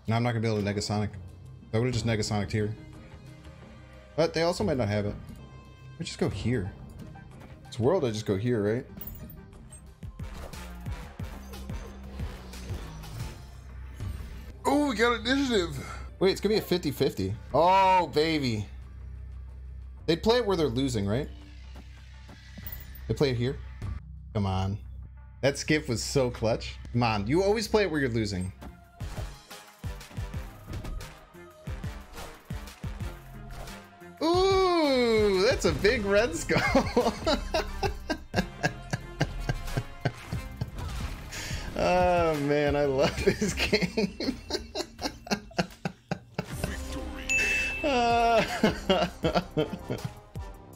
No, I'm not gonna be able to Negasonic. I would have just Negasonic here. But they also might not have it. I just go here. It's world, I just go here, right? Oh, we got initiative. Wait, it's gonna be a 50-50. Oh, baby. They'd play it where they're losing, right? They play it here? Come on. That skip was so clutch. Come on, you always play it where you're losing. Ooh, that's a big red skull. Oh man, I love this game. Victory.